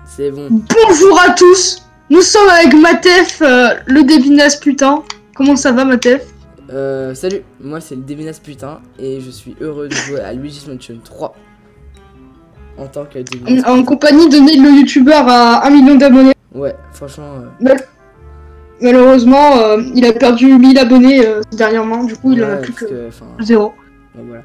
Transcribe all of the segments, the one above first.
C'est bon. Bonjour à tous. Nous sommes avec Matef, le Devinas putain. Comment ça va, Matef? Salut, moi c'est le Devinas putain et je suis heureux de jouer à Luigi's Mansion 3 en tant que Devinas En compagnie de Neil, le youtubeur à 1 million d'abonnés. Ouais, franchement. Malheureusement, il a perdu 1000 abonnés dernièrement, du coup il en a plus que 0. Bon, voilà.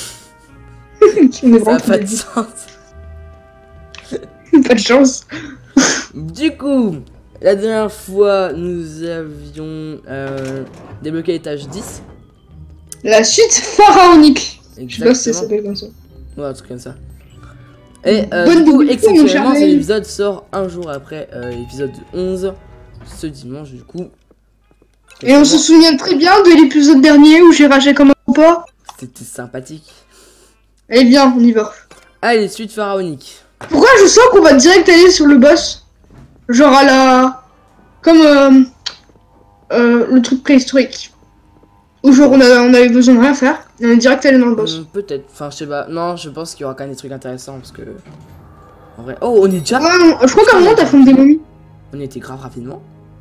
On est Ça a vraiment pas de sens. pas de chance. Du coup, la dernière fois nous avions débloqué l'étage 10. La suite pharaonique. Exactement. Je sais pas si ça s'appelle comme ça. Ouais, un truc comme ça. Et Bonne du coup, débutation, mon cher exceptionnellement, cet Neil. épisode sort un jour après l'épisode 11, ce dimanche du coup. Et on se souvient très bien de l'épisode dernier où j'ai ragé comme un pas. C'était sympathique. Allez bien, on y va. Allez, suite pharaonique. Pourquoi je sens qu'on va direct aller sur le boss? Genre à la... Comme le truc préhistorique. Où genre on avait besoin de rien faire. Et on est direct allé dans le boss. Peut-être, enfin je sais pas. Non, je pense qu'il y aura quand même des trucs intéressants parce que... En vrai... Oh, on est déjà... Ouais, je crois qu'à un moment t'as fait des momies. On était grave rapidement.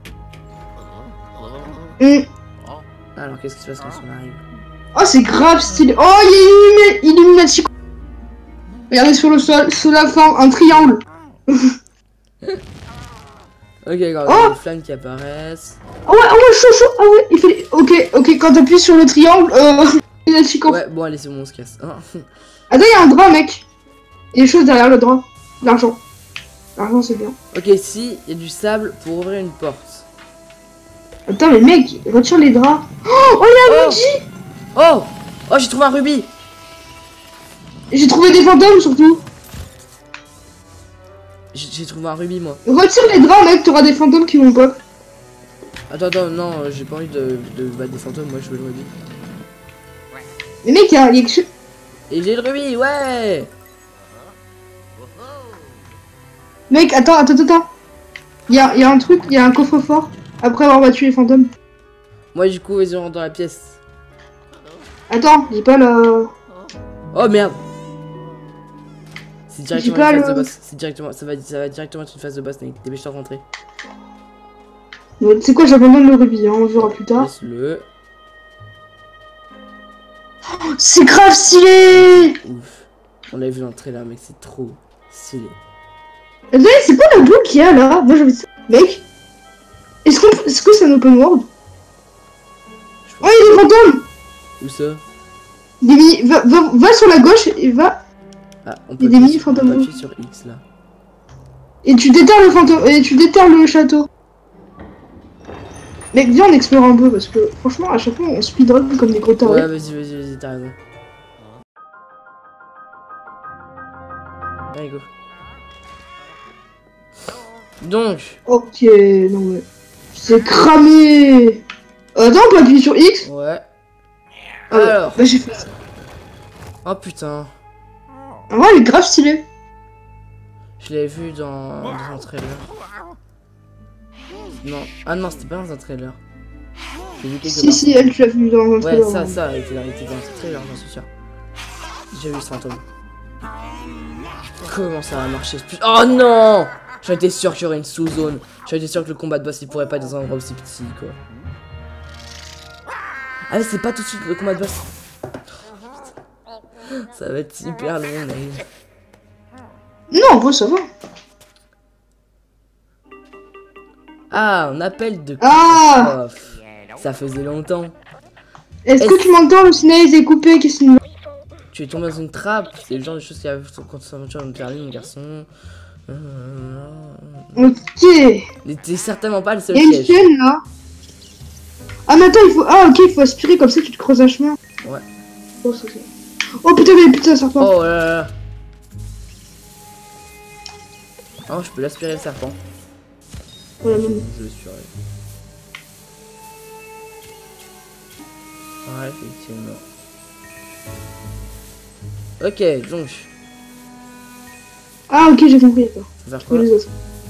Alors qu'est-ce qui se passe quand on arrive? Oh, c'est grave stylé. Oh, il y a Illuminati. Regardez sur le sol, sous la fin, un triangle. Ok, regarde, Oh, les flammes qui apparaissent. ah ouais, chaud. Ah ouais, il fait... Ok, quand t'appuies sur le triangle, Illuminati. Ouais, bon allez, c'est bon, on se casse. Attends, il y a un drap, mec. Il y a des choses derrière le drap. L'argent. L'argent, c'est bien. Ok, si, il y a du sable pour ouvrir une porte. Attends, mais mec, retire les draps. Oh, il y a un Luigi. Oh, oh, j'ai trouvé un rubis. J'ai trouvé des fantômes, surtout. J'ai trouvé un rubis, moi. Retire les draps, mec, t'auras des fantômes qui vont pop. Attends, non, j'ai pas envie de battre des fantômes, moi je veux le rubis. Mais mec, il y a quelque chose... Et j'ai le rubis, ouais. Mec, attends. Il y a un truc, il y a un coffre-fort. Après avoir battu les fantômes. Moi du coup, vas-y, on rentre dans la pièce. Attends, j'ai pas le... Oh merde. C'est directement pas une phase le- de boss. C'est directement, ça va directement être une phase de boss, Nick. Dépêche-toi de rentrer. C'est quoi, j'abandonne le rubis, hein, on verra plus tard. Laisse-le. C'est grave stylé. Ouf. On l'a vu dans le trailer, mec, c'est trop stylé. Attendez, c'est quoi la boule qu'il y a là? Moi j'avais... Mec, est-ce que c'est un open world? Oh, il y a des fantômes. Où ça? Des mini... va sur la gauche et va... Ah, on Il y peut a des appuyer mini sur, on peut fantômes. appuyer sur X là. Et tu déterres le fantôme... Et tu déterres le château. Mec, viens on explore un peu parce que franchement à chaque fois on speedrun comme des gros tarés. Ouais, vas-y, t'as raison. Allez, go. Donc, Ok, non mais... C'est cramé. Attends, on peut appuyer sur X? ouais. Ah ouais, Alors. bah j'ai fait ça. Oh putain. En vrai, elle est grave stylée. Je l'avais vu dans un trailer. Non. Ah non, c'était pas dans un trailer. J'ai vu quelque part. Si, elle, tu l'as vu dans un Ouais, trailer. ça, elle était dans un trailer, j'en suis sûr. J'ai vu ce fantôme. Comment ça va marcher ce putain? Oh non! J'en étais sûr qu'il y aurait une sous-zone. J'en étais sûr que le combat de boss il pourrait pas être dans un endroit aussi petit, quoi. Ah mais c'est pas tout de suite le combat de boss. Ça va être hyper long, mais... Non, en vrai, ça va. Ah, on appelle de Ah! catastrophe. Ça faisait longtemps. Est-ce que tu m'entends? Le cinéaste est coupé, qu'est-ce qu'il... Tu es tombé dans une trappe. C'est le genre de choses qui arrivent quand tu s'aventure dans une perle, mon garçon. Ok. Mais t'es certainement pas le seul Il y a une piège. chaîne, là. Ah, mais attends, il faut... Ah, ok, il faut aspirer, comme ça, tu te creuses un chemin. Ouais. Oh, ça, oh putain, mais putain, serpent. Oh là là. Oh, je peux l'aspirer le serpent. Voilà, même. Je le suis. Ouais, effectivement. Ok, donc. Ah, ok, j'ai compris, attends. Faut faire Faut quoi? les autres.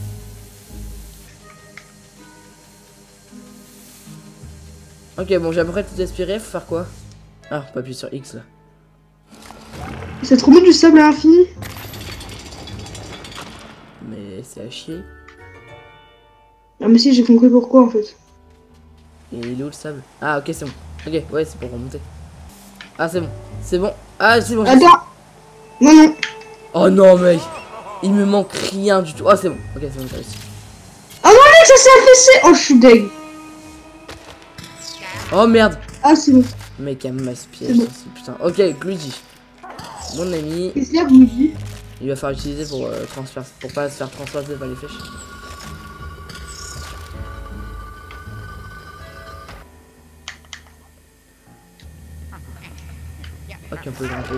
Ok, bon, j'ai à peu près tout aspiré. Faut faire quoi? Ah, faut appuyer sur X là. C'est trop bien du sable à l'infini. Mais c'est à chier. Ah mais si, j'ai compris pourquoi en fait. Et il est où le sable? Ah ok c'est bon. Ok ouais c'est pour remonter. Ah c'est bon. C'est bon. Ah c'est bon. Attends. Non, non. Oh non mec. Il me manque rien du tout. Ah c'est bon. Ok c'est bon j'ai réussi. Ah non mec, ça s'est affaissé. Oh, je suis deg. Oh merde. Ah c'est bon. Mec un masse piège. C'est bon. Putain. Ok Luigi. Mon ami. Qu'est-ce qu'il y a que vous dites? Il va falloir utiliser pour transfert. Pour pas se faire transpercer par les flèches. Ok on peut grimper.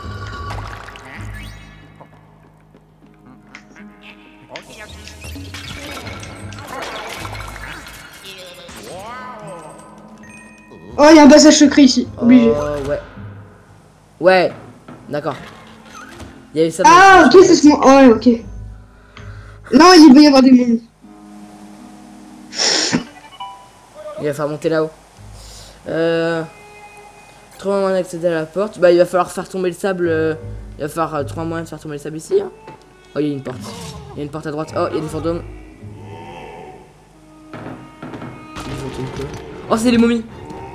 Oh, il y a un passage secret ici. Obligé. Oh ouais. Ouais. D'accord. Il y avait ça. Ah, ok, c'est ce moment. Oh, ouais, ok. Non, il va y avoir des mondes. Il va falloir monter là-haut. Trouver un moyen d'accéder à la porte. Bah il va falloir faire tomber le sable. Il va falloir trouver un moyen de faire tomber le sable ici. Hein. Oh il y a une porte. Il y a une porte à droite. Oh il y a des fantômes. Oh c'est les momies.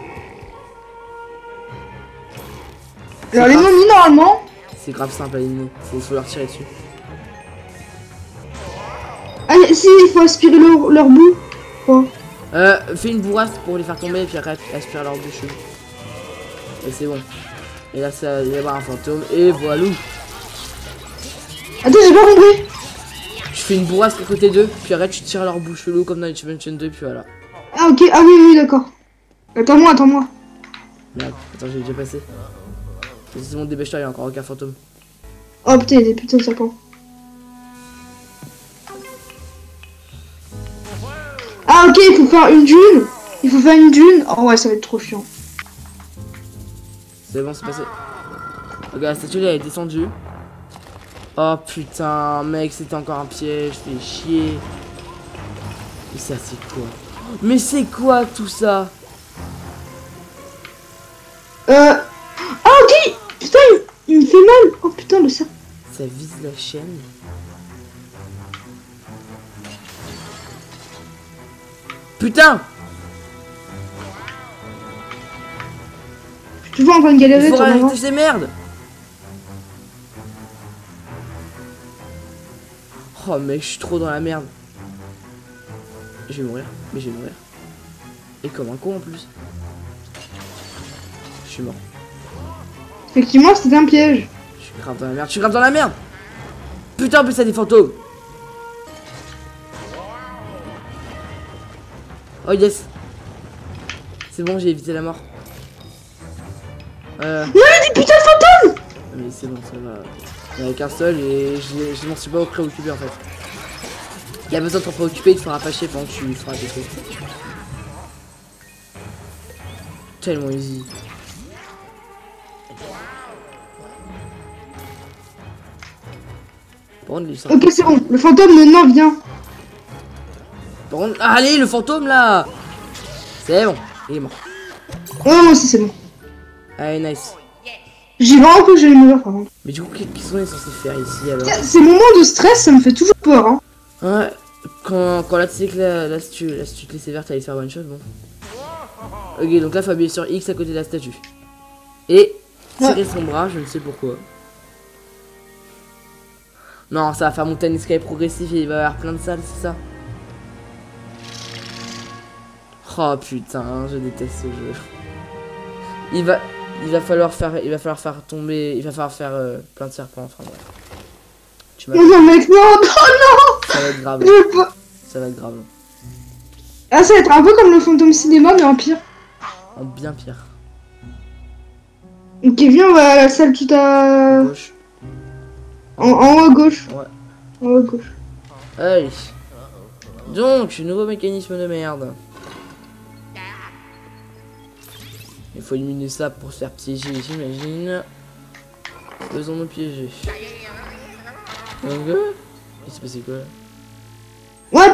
Alors, les momies, normalement. C'est grave simple à éliminer. Faut leur tirer dessus. Ah, si, il faut aspirer leur bout. Oh. Fais une bourrasque pour les faire tomber et puis après aspire leur bouche. Et c'est bon. Et là ça il va y avoir un fantôme. Et voilà. Attends, j'ai pas compris. Tu fais une bourrasque à côté d'eux, puis après tu tires leur bouche chelou comme dans Dimension 2, puis voilà. Ah, ok, ah oui, oui, d'accord. Attends-moi, attends-moi. Merde, attends, j'ai déjà passé. C'est bon, dépêche-toi, il y a encore aucun fantôme. Oh putain, il y a des putains de serpents. Ah, ok, il faut faire une dune. Il faut faire une dune. Oh, ouais, ça va être trop chiant. C'est bon, c'est passé. Regarde, la statue là, elle est descendue. Oh putain, mec, c'était encore un piège, fais chier. Mais ça, c'est quoi? Mais c'est quoi tout ça? Ah, ok. Putain, il me fait mal. Oh putain, le serpent. Ça vise la chaîne. Putain! Je vois encore une Il galérette faut en avant. arrêter ces merdes! Oh mec, je suis trop dans la merde. Je vais mourir, mais je vais mourir. Et comme un con en plus. Je suis mort. Effectivement, c'était un piège. Je suis grave dans la merde, je suis grave dans la merde! Putain, en plus, ça des fantômes! Oh yes! C'est bon, j'ai évité la mort. Il y avait des putains de fantômes. Mais c'est bon, ça va. Il n'y en a qu'un seul et je m'en suis pas préoccupé en fait. Il y a besoin de t'en préoccuper, il te fera pas chier pendant que tu feras des trucs. Tellement easy. Par contre, lui, ça... Ok, c'est bon. Le fantôme maintenant vient. Par contre... Ah, allez, le fantôme là! C'est bon, il est mort. Oh, moi aussi, c'est bon. Allez, nice. J'ai vraiment cru que j'allais mourir par contre. Mais du coup, qu'est-ce qu'on est censé faire ici alors? Ces moments de stress, ça me fait toujours peur. Hein. Ouais, quand là tu sais que là si tu te laissais verte, t'allais faire one shot, bon. Ok, donc là faut appuyer sur X à côté de la statue. Et tirer son bras, je ne sais pourquoi. Non, ça va faire monter un escalier progressif et il va y avoir plein de salles, c'est ça? Oh putain, je déteste ce jeu. Il va falloir faire tomber, il va falloir faire plein de serpents, enfin bref. Tu m'as... Non, mec, non, non, non. Ça va être grave. Je peux... Ça va être grave. Ah, ça va être un peu comme le fantôme cinéma, mais en pire. En bien pire. Ok, viens, on va à la salle tout à... Gauche. En haut à gauche. Ouais. En haut à gauche. Allez. Donc, nouveau mécanisme de merde. Il faut éliminer ça pour se faire piéger, j'imagine. Besoin de me piéger. Ok. Il s'est passé quoi là? What?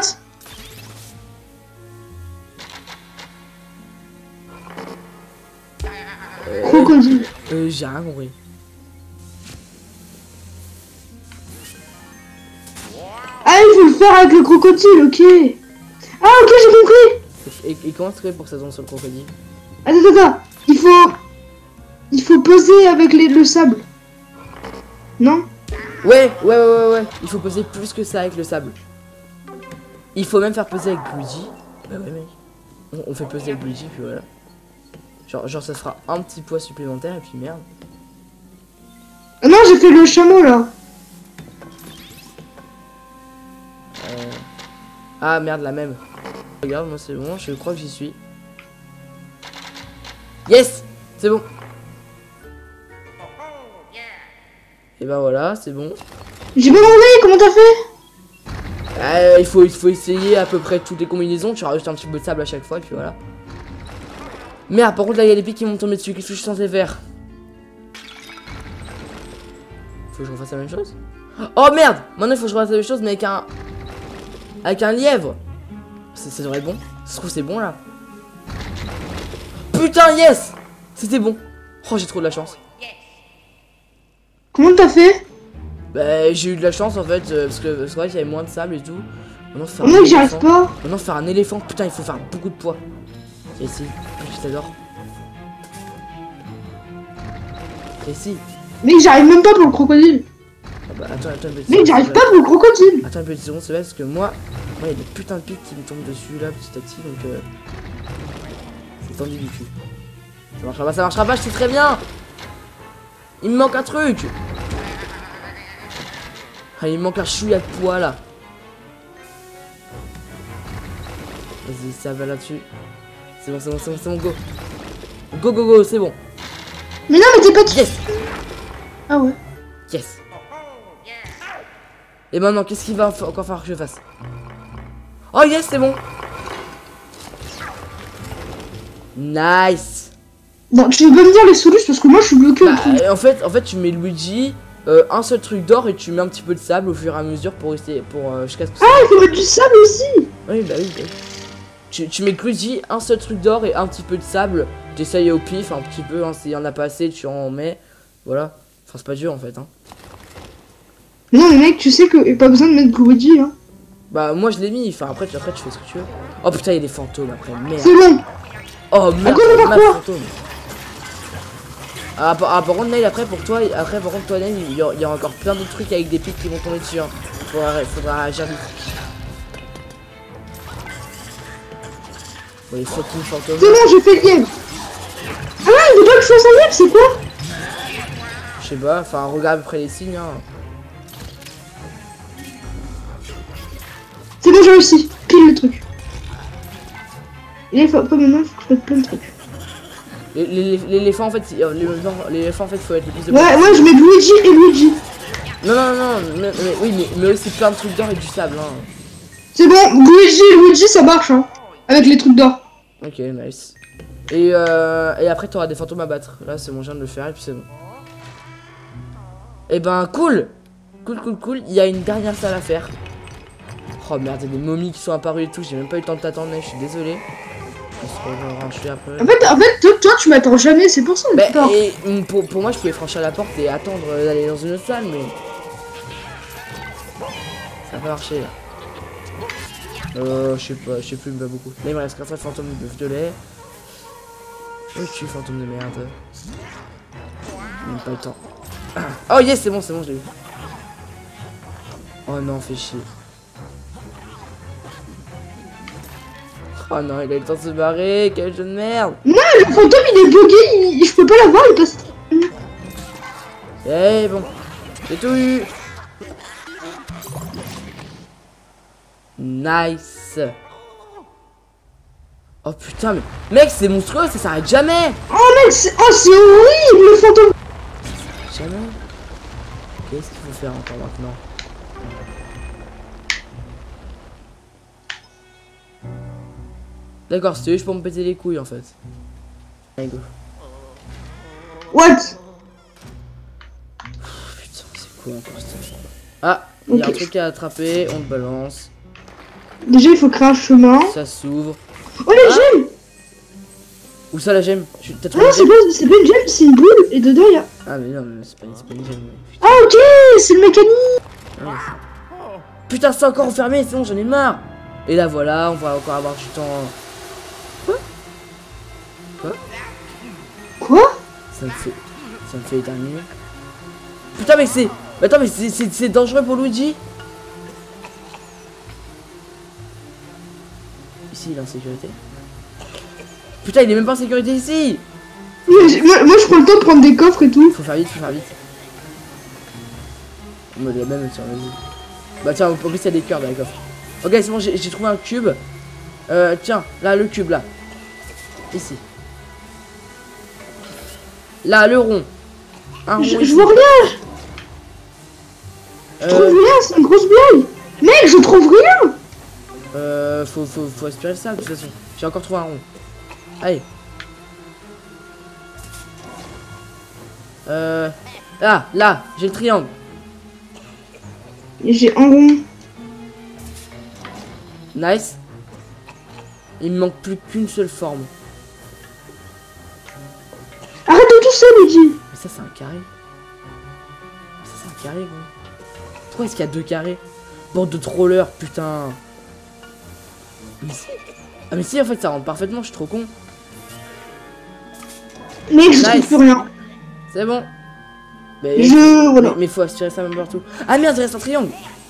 Crocodile. J'ai rien compris. Ah, il faut le faire avec le crocodile, ok. Ah, ok, j'ai compris. Et comment tu fais pour que ça tombe sur le crocodile? Attends. Il faut poser avec le sable. Non? Ouais. Il faut poser plus que ça avec le sable. Il faut même faire peser avec Luigi. Bah ouais, mec. On fait peser avec Luigi, puis voilà. Genre ça fera un petit poids supplémentaire, et puis merde. Ah non, j'ai fait le chameau, là. Ah merde, la même. Regarde, moi c'est bon, je crois que j'y suis. Yes! C'est bon. Et ben voilà, c'est bon. J'ai pas compris, comment t'as fait? Il faut essayer à peu près toutes les combinaisons. Tu rajoutes un petit peu de sable à chaque fois, et puis voilà. Merde, par contre là il y a des pics qui vont me tomber dessus. Qu'est-ce que je suis censé faire? Faut que je refasse la même chose? Oh merde! Maintenant il faut que je refasse la même chose, mais avec un lièvre. Ça devrait être bon. Ça se trouve c'est bon là. Putain, yes! C'était bon. Oh, j'ai trop de la chance. Comment t'as fait? Bah, j'ai eu de la chance en fait, parce que c'est vrai qu'il y avait moins de sable et tout. Maintenant, faire Mec, j'y arrive pas. Maintenant, faire un éléphant, putain, il faut faire beaucoup de poids. Et si, je t'adore. Et si. Mec, j'arrive même pas pour le crocodile. Ah bah, attends, une petite Mec, j'arrive pas pour le crocodile. Attends une petite seconde, c'est vrai, parce que moi, il y a des putains de pics qui me tombent dessus là, petit à petit, donc c'est tendu du cul. Ça marchera pas, je sais très bien. Il me manque un truc. Ah, il me manque un chouïa de poids là. Vas-y, ça va là-dessus. C'est bon, go. Go, c'est bon. Mais non, mais t'es pas... Yes. Ah ouais. Yes. Et maintenant, qu'est-ce qu'il va encore falloir que je fasse? Oh yes, c'est bon. Nice. Bon, tu peux me dire les solutions parce que moi je suis bloqué au truc. En fait, tu mets Luigi, un seul truc d'or et tu mets un petit peu de sable au fur et à mesure pour rester jusqu'à ce que ça... Ah, il faut mettre du sable aussi. Oui, bah oui. Tu mets Luigi, un seul truc d'or et un petit peu de sable. T'essayes au pif un petit peu, hein, s'il y en a pas assez, tu en mets. Voilà. Enfin, c'est pas dur en fait. Hein. Non, mais mec, tu sais que y a pas besoin de mettre Luigi. Hein. Bah, moi je l'ai mis. Enfin, après, tu fais ce que tu veux. Oh putain, il y a des fantômes après. Merde. C'est bon. Oh merde, ma fantôme. Ah, par contre, Nail, après, pour toi, Nail, il y aura encore plein d'autres trucs avec des pics qui vont tomber dessus. Hein. Faudra réagir vite. Bon, les fucking fantômes. C'est bon, j'ai fait le game. Ah ouais, il veut pas que je fasse un game, c'est quoi? Je sais pas, enfin, regarde après les signes. Hein. C'est bon, j'ai réussi. Pile le truc. Et là, après, maintenant, il faut que je fasse plein de trucs. L'éléphant en fait, l'éléphant en fait faut être le plus de... Ouais, je mets Luigi et Luigi. Non, mais aussi plein de trucs d'or et du sable. Hein. C'est bon, Luigi et Luigi ça marche hein, avec les trucs d'or. Ok, nice. Et après t'auras des fantômes à battre. Là c'est bon, je viens de le faire et puis c'est bon. Et ben cool. Il y a une dernière salle à faire. Oh merde, il y a des momies qui sont apparues et tout, j'ai même pas eu le temps de t'attendre, je suis désolé. En fait, toi tu m'attends jamais, c'est pour ça. Bah, et pour moi, je pouvais franchir la porte et attendre d'aller dans une autre salle, mais ça va pas marcher là. Je sais plus, pas beaucoup. Là, il me reste qu'un seul fantôme de bœuf de lait. Où es-tu, fantôme de merde? Même pas le temps. Oh yes, c'est bon, je l'ai eu. Oh non, fais chier. Oh non, il a eu le temps de se barrer, quel jeu de merde! Non, le fantôme il est bugué, je peux pas l'avoir, il passe. Eh bon, j'ai tout eu! Nice! Oh putain, mais mec, c'est monstrueux, ça s'arrête jamais! Oh mec, c'est horrible le fantôme! Jamais? Qu'est-ce qu'il faut faire encore maintenant? D'accord, c'était juste pour me péter les couilles en fait. Allez, go. What? Putain, c'est quoi encore ça? Ah, il y a un truc à attraper, on le balance. Déjà, il faut créer un chemin. Ça s'ouvre. Oh, les gemmes! Où ça la gemme? T'as Ah non, c'est pas une gemme, c'est une boule et dedans il y a. Ah, mais non, mais c'est pas une gemme. Ah, ok, c'est le mécanique! Ah, putain, c'est encore enfermé, c'est bon, j'en ai marre. Et là, voilà, on va encore avoir du temps. Quoi? Ça me fait éternuer. Putain, mais c'est... Attends, mais c'est dangereux pour Luigi. Ici, il est en sécurité. Putain, il est même pas en sécurité ici. Moi, je prends le temps de prendre des coffres et tout. Faut faire vite, faut faire vite. On me l'a même sur vas-y. Bah tiens, en plus il y a des cœurs dans les coffres. Ok, c'est bon, j'ai trouvé un cube. Tiens, là, le cube, là. Ici. Là, le rond. Un rond Je vois rien. Je trouve rien, c'est une grosse blague. Mec, je trouve rien. Faut aspirer ça, de toute façon. J'ai encore trouvé un rond. Allez. Ah, là, j'ai le triangle. J'ai un rond. Nice. Il me manque plus qu'une seule forme. Arrête de tousser, Luigi. Mais ça, c'est un carré. Ça, c'est un carré, gros. Pourquoi est-ce qu'il y a 2 carrés? Bande de trollers, putain. Mais si. Ah, mais si, en fait, ça rentre parfaitement, je suis trop con. Mec, je trouve plus rien. C'est bon. Mais, Voilà. mais faut aspirer ça même partout. Ah merde, il reste un triangle.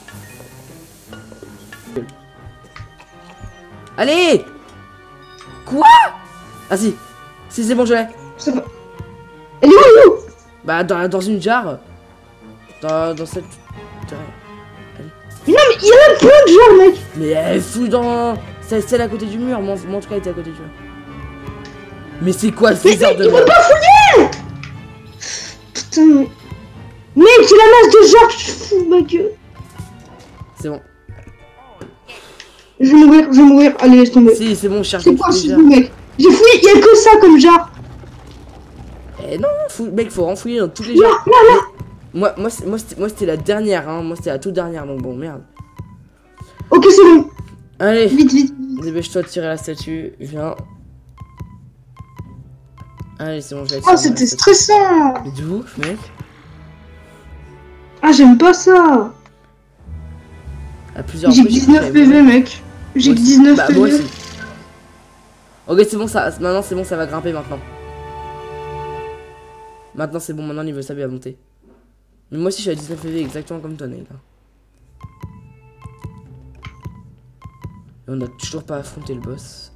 Allez. Quoi? Ah si. Si, c'est bon, je l'ai. Ça va. Elle est où? Bah, dans une jarre. Dans cette... Mais non, mais il y a même plein de gens, mec. Mais elle fout dans... C'est celle à côté du mur. Moi, en tout cas, elle était à côté du mur. Mais c'est quoi ce genre de... Il peut pas fouiller. Putain, mais... Mec, c'est la masse de gens que je fous, ma gueule. C'est bon. Je vais mourir. Allez, laisse tomber. Si, c'est bon, je cherche C'est quoi ce mec? J'ai fouillé, il y a que ça comme jarre. Eh non, mec, faut renfouiller dans toutes les jarres. Moi, c'était la dernière, hein. Moi, c'était la toute dernière, donc bon, merde. Ok, c'est bon. Allez, Vite. dépêche-toi de tirer la statue. Viens. Allez, c'est bon, je vais Oh, c'était stressant. Mais de ouf, mec. Ah, j'aime pas ça. À plusieurs J'ai que reprises, 19 PV, mec. J'ai que 19 bah, PV. moi aussi. Ok, c'est bon, ça. Maintenant, c'est bon, ça va grimper maintenant. Maintenant, c'est bon, maintenant, niveau ça va monter. Mais moi aussi, je suis à 19 PV, exactement comme toi, Neil. Et on a toujours pas affronté le boss.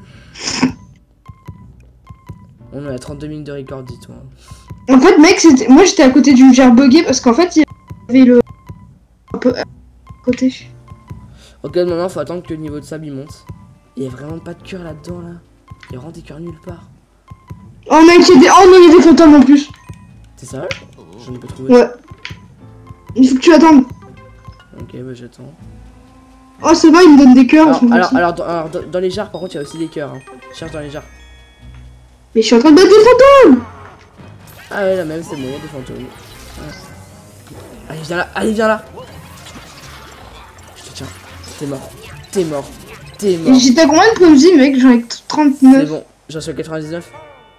On est à 32 minutes de record, dis-toi. En fait, mec, moi j'étais à côté d'une jarre buggée parce qu'en fait, il y avait le... un peu à côté. Ok, maintenant, faut attendre que le niveau de sable il monte. Il y a vraiment pas de cœur là-dedans, là. Il y a vraiment des cœurs nulle part. Oh, mec, il y a des... Oh non, il y a des fantômes en plus. C'est sérieux? J'en ai pas trouvé. Ouais. Il faut que tu attendes. Ok, bah j'attends. Oh, c'est bon, il me donne des cœurs. Alors, dans les jarres, par contre, il y a aussi des cœurs. Hein. Cherche dans les jarres. Mais je suis en train de battre des fantômes. Ah ouais, là même, c'est bon, il y a des fantômes. Ouais. Allez, viens là, allez, viens là. Je te tiens. T'es mort. T'es mort. T'es mort. J'étais à combien de points de vie, mec? J'en ai 39. C'est bon, j'en suis à 99.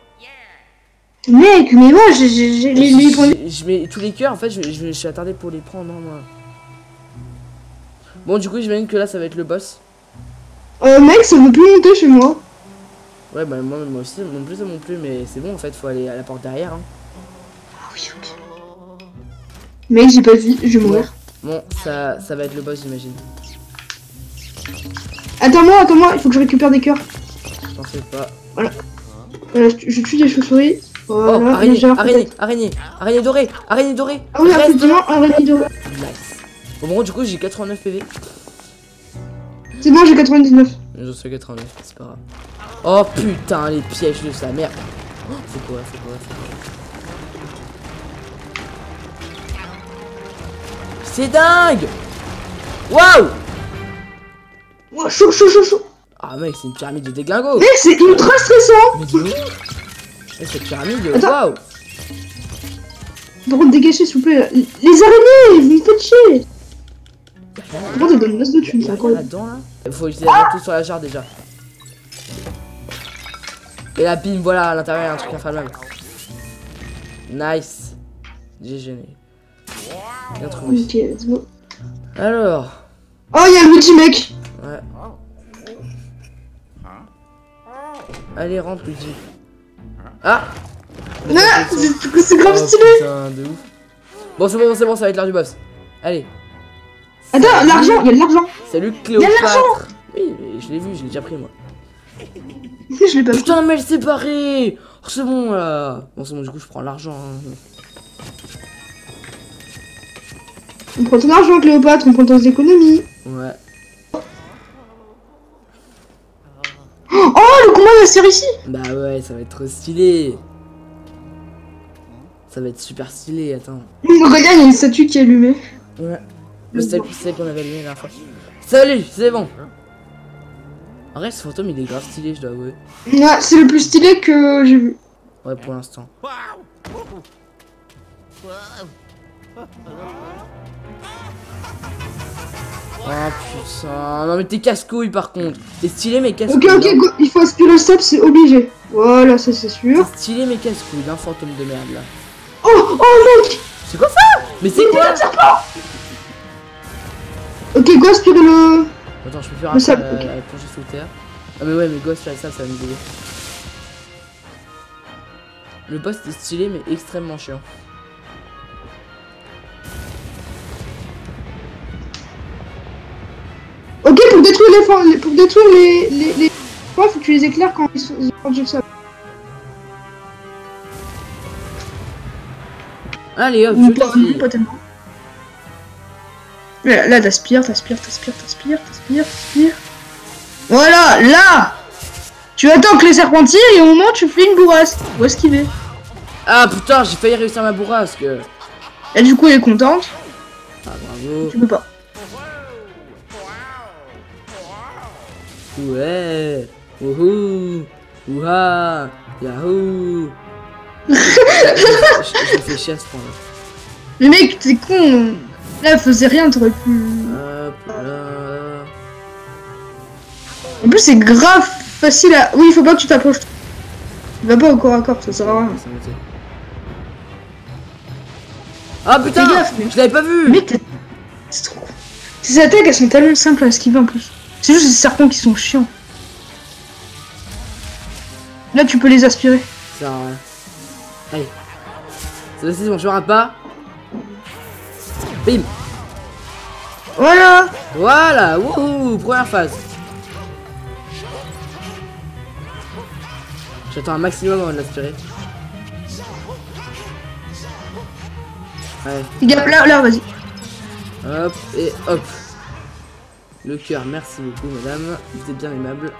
Mec, mais moi, j'ai les points de vie. Je mets tous les cœurs, en fait, je suis attardé pour les prendre, hein, moi. Bon, du coup, j'imagine que là, ça va être le boss. Mec, ça veut plus monter chez moi. Ouais, bah moi aussi, non plus, ça monte plus, mais c'est bon, en fait, faut aller à la porte derrière. Hein. Ah oui, ok. Mec, j'ai pas de vie, je vais mourir. Bon, ça va être le boss, j'imagine. Attends-moi, il faut que je récupère des cœurs. J'en sais pas. Voilà, je tue des chauves-souris. Voilà, Oh, araignée dorée. Ah oui, effectivement, araignée dorée. Nice. Bon, du coup, j'ai 89 PV. C'est bon, j'ai 99. J'en suis à 89, c'est pas grave. Oh putain, les pièges de sa mère. Oh, c'est quoi? C'est dingue. Waouh. Oh, chaud. Ah mec, c'est une pyramide de déglingo. Mec, c'est ultra stressant. Mais dis-nous. Cette pyramide, attends. waouh. Par contre, dégagez, s'il vous plaît. Les araignées, vous me faites chier. Par contre, elles donnent une masse de thunes, c'est incroyable. Là-dedans, là. Faut utiliser la tout sur la jarre déjà. Et là, bim, voilà, à l'intérieur, il y a un truc infernal. Nice. J'ai gêné. Bien trouvé. Ok, let's go. Alors, Oh, il y a Luigi, mec. Ouais. Allez, rentre, Luigi. Ah! Ah, c'est grave Oh, stylé. putain, de ouf. Bon, c'est bon, ça va être l'heure du boss. Allez. Attends, l'argent, il y a de l'argent. Salut, Il y a de l'argent. Cléopâtre. Oui, je l'ai vu, je l'ai déjà pris, moi. Je l'ai pas vu. Putain, mais elle s'est barrée. Oh, c'est bon, là. Bon, c'est bon, du coup, je prends l'argent. Hein. On prend ton argent, Cléopâtre, on prend tes économies. Ouais. Oh, le combat va se faire ici. Bah ouais, ça va être trop stylé. Ça va être super stylé, attends. Regarde, il y a une statue qui est allumée. Ouais. Le style qu'on avait allumé la dernière fois. Salut, c'est bon. En vrai, ce fantôme, il est grave stylé, je dois avouer. Ouais, c'est le plus stylé que j'ai vu. Ouais, pour l'instant. Oh putain, non mais t'es casse-couille par contre. T'es stylé mais casse-couille. Ok, go. Il faut aspirer le sable, c'est obligé. Voilà, ça c'est sûr. T'es stylé mais casse-couille, d'un fantôme de merde là. Oh, oh mec. C'est quoi ça? Mais c'est quoi? Ok, go aspirer le... Attends, je peux faire Le un sable, sable ok. avec plonger sous terre. Ah mais ouais, mais gosse faire ça va nous aider. Le boss est stylé mais extrêmement chiant. Ok, pour détruire pour détruire les... Ouais, faut que tu les éclaires quand ils sont du sable. Allez hop, Ou je pas, t'aspire. pas tellement. Là, t'aspires. Voilà, là. Tu attends que les serpents tirent et au moment tu fais une bourrasque. Où est-ce qu'il est? Ah putain, j'ai failli réussir ma bourrasque. Et du coup, elle est contente. Ah bravo. Tu peux pas. Ouais. Wouhou. Ouha. Yahoo. Je me fais chier à ce point là. Mais mec, t'es con. Là, elle faisait rien, t'aurais pu... Hop là. En plus, c'est grave facile à... Oui, il faut pas que tu t'approches. Va pas au corps à corps, ça sert à rien. Ça m'était. Ah putain, Fais gaffe, mais- je l'avais pas vu. Mec, c'est trop... Ces attaques, elles sont tellement simples à esquiver en plus. C'est juste ces serpents qui sont chiants. Là, tu peux les aspirer. Ça sert à rien. Allez. C'est bon, je rate pas. Bim. Voilà. Voilà, wouhou, première phase. J'attends un maximum avant de l'aspirer. Ouais. Les gars, là, vas-y. Hop, et hop. Le cœur, merci beaucoup, madame. Vous êtes bien aimable.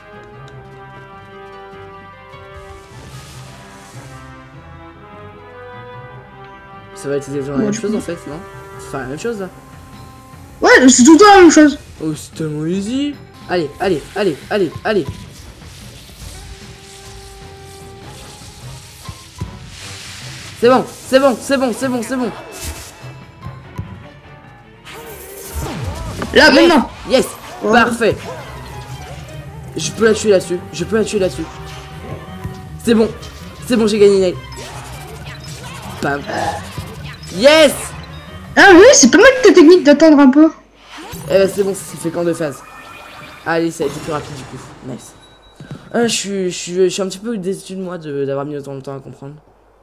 Ça va être exactement la même chose en fait, non? Enfin, la même chose là. Ouais, c'est tout le temps la même chose. Oh, c'est tellement easy. Allez. C'est bon. Là, maintenant. Yes, Ouais. parfait. Je peux la tuer là-dessus. C'est bon, j'ai gagné Nail. Bam. Yes. Ah oui, c'est pas mal ta technique d'attendre un peu. Eh ben c'est bon, ça s'est fait qu'en 2 phases. Allez, ça a été plus rapide du coup. Nice. Je suis un petit peu déçu de moi d'avoir mis autant de temps à comprendre.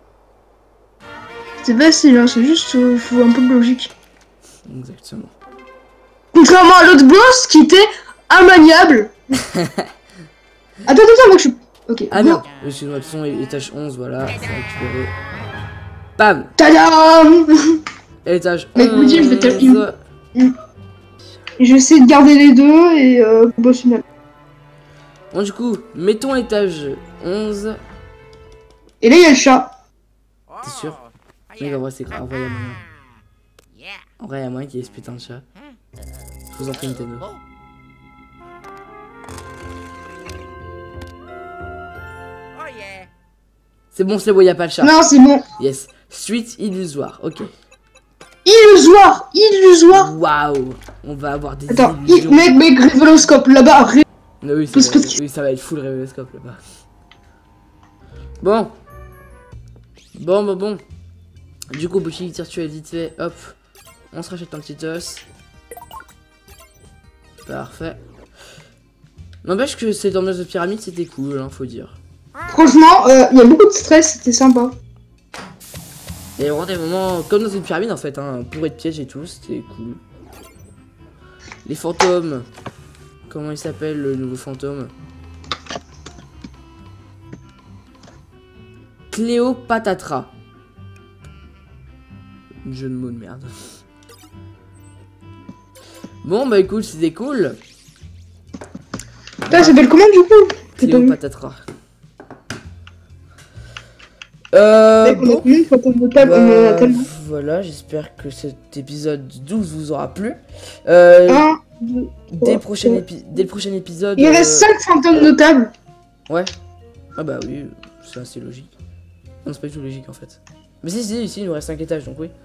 C'est facile, hein, c'est juste faut un peu de logique. Exactement. Contrairement à l'autre boss qui était immaniable. Attends, moi je suis... Ok. Ah go. merde, excuse-moi, de toute façon, étage 11, voilà, c'est récupéré. Bam. Tadam. Étage Mais vous dites, je vais te- 11. Je vais essayer de garder les deux et boss final. Bon du coup, mettons étage 11. Et là, il y a le chat. T'es sûr? Mais en vrai, c'est grave, en vrai, il y a moyen. En vrai, il y a moyen qu'il y ait ce putain de chat. Je vous en prie, Nintendo. C'est bon, il y a pas le chat. Non, c'est bon. Yes. Suite illusoire, ok. Illusoire. Waouh. On va avoir des Attends, illusions. mec, révéloscope là-bas. Oui, Parce que- oui, ça va être full révéloscope là-bas. Bon. Du coup, boutique virtuelle vite fait, hop. On se rachète un petit os. Parfait. N'empêche que cette ambiance de pyramide, c'était cool, hein, faut dire. Franchement, il y a beaucoup de stress, c'était sympa. Il y a vraiment des moments comme dans une pyramide en fait, hein, bourré de pièges et tout, c'était cool. Les fantômes. Comment il s'appelle le nouveau fantôme? Cléopatra. Jeu de mots de merde. Bon bah écoute, c'était cool. Putain, ça s'appelle comment du coup? Cléopatra. Bon. Bah, voilà, j'espère que cet épisode 12 vous aura plu. Dès le prochain épisode. Il reste 5 fantômes notables. Ouais. Ah bah oui, c'est assez logique. Non, c'est pas du tout logique en fait. Mais si, il nous reste 5 étages donc oui.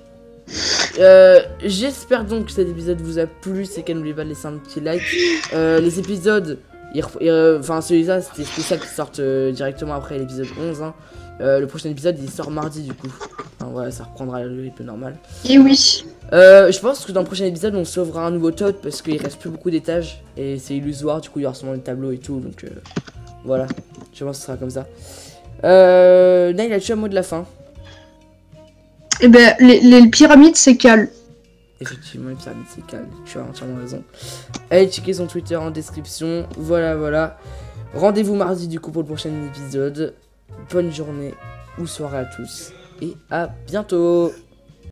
J'espère donc que cet épisode vous a plu. C'est qu'à n'oubliez pas de laisser un petit like. Les épisodes, enfin celui-là c'était spécial qui sortent directement après l'épisode 11. Hein. Le prochain épisode il sort mardi du coup. Enfin, voilà, ça reprendra le rythme normal. Et oui. Je pense que dans le prochain épisode on sauvera un nouveau Toad parce qu'il reste plus beaucoup d'étages et c'est illusoire, du coup il y aura sûrement des tableaux et tout, donc voilà, je pense que ce sera comme ça. Nail, as-tu un mot de la fin? Eh ben, les pyramides c'est calme. Effectivement, les pyramides c'est calme, tu as entièrement raison. Allez checker son Twitter en description, voilà. Rendez-vous mardi du coup pour le prochain épisode. Bonne journée ou soirée à tous et à bientôt.